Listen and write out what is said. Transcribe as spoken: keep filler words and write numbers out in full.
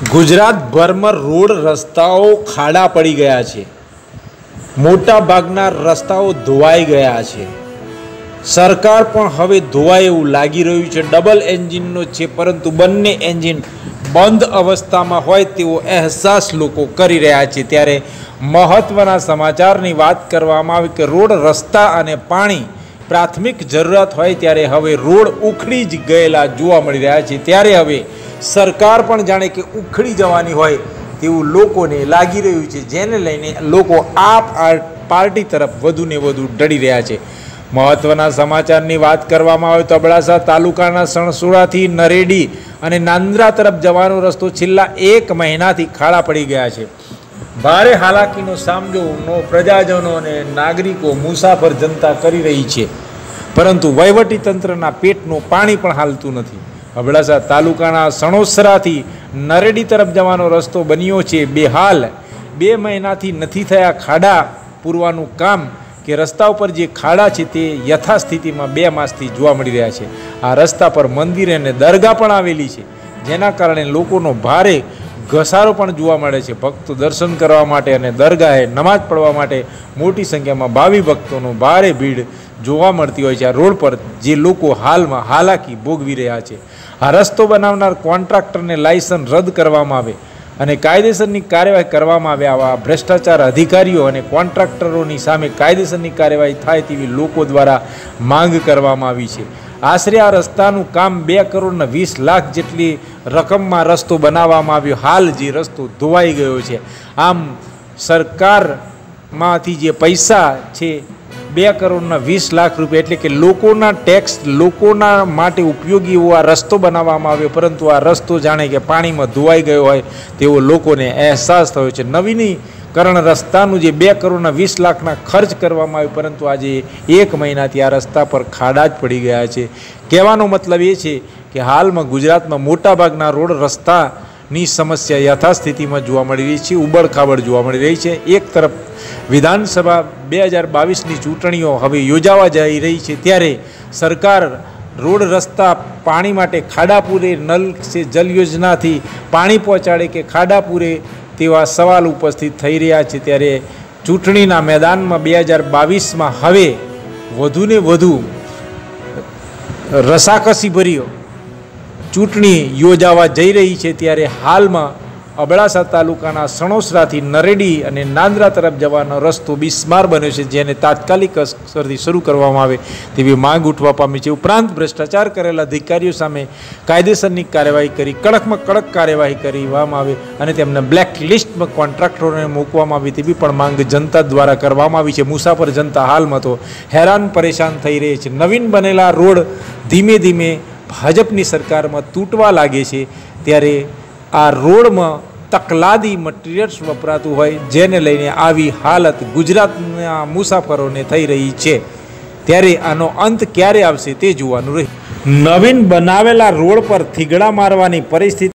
ગુજરાતભરમાં રોડ રસ્તાઓ ખાડા પડી ગયા છે। મોટા ભાગના રસ્તાઓ ધોવાઈ ગયા છે। સરકાર પણ હવે ધોવાય એવું લાગી રહ્યું છે। ડબલ એન્જિનનો છે, પરંતુ બંને એન્જિન બંધ અવસ્થામાં હોય તેવો અહેસાસ લોકો કરી રહ્યા છે। ત્યારે મહત્વના સમાચારની વાત કરવામાં આવે કે રોડ રસ્તા અને પાણી પ્રાથમિક જરૂરિયાત હોય ત્યારે હવે રોડ ઉખડી જ ગયેલા જોવા મળી રહ્યા છે। ત્યારે હવે સરકાર પણ જાણે કે ઉખડી જવાની હોય તેવું લોકોને લાગી રહ્યું છે, જેને લઈને લોકો આ પાર્ટી તરફ વધુને વધુ ડરી રહ્યા છે। મહત્વના સમાચારની વાત કરવામાં આવે તો અબડાસા તાલુકાના સણસોડાથી નરેડી અને નાંદરા તરફ જવાનો રસ્તો છેલ્લા એક મહિનાથી ખાડા પડી ગયા છે। ભારે હાલાકીનો સામનો પ્રજાજનો અને નાગરિકો મુસાફર જનતા કરી રહી છે, પરંતુ વહીવટી તંત્રના પેટનું પાણી પણ હાલતું નથી। અબડાસા તાલુકાના સણોસરાથી નરેડી તરફ જવાનો રસ્તો બન્યો છે બેહાલ। બે મહિનાથી નથી થયા ખાડા પૂરવાનું કામ કે રસ્તા ઉપર જે ખાડા છે તે યથાસ્થિતિમાં બે માસથી જોવા મળી રહ્યા છે। આ રસ્તા પર મંદિર અને દરગાહ પણ આવેલી છે, જેના કારણે લોકોનો ભારે ઘસારો પણ જોવા મળે છે। ભક્તો દર્શન કરવા માટે અને દરગાહે નમાઝ પડવા માટે મોટી સંખ્યામાં ભાવિ ભક્તોનો ભારે ભીડ જોવા મળતી હોય છે। આ રોડ પર જે લોકો હાલમાં હાલાકી ભોગવી રહ્યા છે, આ રસ્તો બનાવનાર કોન્ટ્રાક્ટરને લાયસન્સ રદ કરવામાં આવે અને કાયદેસરની કાર્યવાહી કરવામાં આવે। આવા ભ્રષ્ટાચાર અધિકારીઓ અને કોન્ટ્રાક્ટરોની સામે કાયદેસરની કાર્યવાહી થાય તેવી લોકો દ્વારા માંગ કરવામાં આવી છે। આશરે આ રસ્તાનું કામ બે કરોડ વીસ લાખ જેટલી રકમમાં રસ્તો બનાવવામાં આવ્યો। હાલ જે રસ્તો ધોવાઈ ગયો છે, આમ સરકારમાંથી જે પૈસા છે બે કરોડના વીસ લાખ રૂપિયા એટલે કે લોકોના ટેક્સ લોકોના માટે ઉપયોગી એવો આ રસ્તો બનાવવામાં આવ્યો, પરંતુ આ રસ્તો જાણે કે પાણીમાં ધોવાઈ ગયો હોય તેવો લોકોને અહેસાસ થયો છે। નવીનીકરણ રસ્તાનું જે બે કરોડના વીસ લાખના ખર્ચ કરવામાં આવ્યું, પરંતુ આજે એક મહિનાથી આ રસ્તા પર ખાડા જ પડી ગયા છે। કહેવાનો મતલબ એ છે કે હાલમાં ગુજરાતમાં મોટાભાગના રોડ રસ્તાની સમસ્યા યથાસ્થિતિમાં જોવા મળી રહી છે, ઉબડખાબડ જોવા મળી રહી છે। એક તરફ વિધાનસભા બે હજાર બાવીસની ચૂંટણીઓ હવે યોજાવા જઈ રહી છે, ત્યારે સરકાર રોડ રસ્તા પાણી માટે ખાડાપુરે નલ સે જલ યોજનાથી પાણી પહોંચાડે કે ખાડાપુરે તેવા સવાલ ઉપસ્થિત થઈ રહ્યા છે। ત્યારે ચૂંટણીના મેદાનમાં બે હજાર બાવીસમાં હવે વધુને વધુ રસાકસી ભર્યો ચૂંટણી યોજાવા જઈ રહી છે। ત્યારે હાલમાં અબડાસા તાલુકાના સણોસરાથી નરેડી અને નાંદરા તરફ જવાનો રસ્તો બિસ્માર બન્યો છે, જેને તાત્કાલિક અસરથી શરૂ કરવામાં આવે તેવી માંગ ઉઠવા પામી છે। ઉપરાંત ભ્રષ્ટાચાર કરેલા અધિકારીઓ સામે કાયદેસરની કાર્યવાહી કરી કડકમાં કડક કાર્યવાહી કરવામાં આવે અને તેમને બ્લેક લિસ્ટમાં કોન્ટ્રાક્ટરોને મૂકવામાં આવે તેવી પણ માંગ જનતા દ્વારા કરવામાં આવી છે। મુસાફર જનતા હાલમાં તો હેરાન પરેશાન થઈ રહી છે। નવીન બનેલા રોડ ધીમે ધીમે ભાજપની સરકારમાં તૂટવા લાગે છે, ત્યારે આ રોડમાં તકલાદી મટીરિયલ્સ વપરાતું હોય, જેને લઈને આવી હાલત ગુજરાતના મુસાફરોને થઈ રહી છે। ત્યારે આનો અંત ક્યારે આવશે તે જોવાનું રહ્યું। નવીન બનાવેલા રોડ પર થીગડા મારવાની પરિસ્થિતિ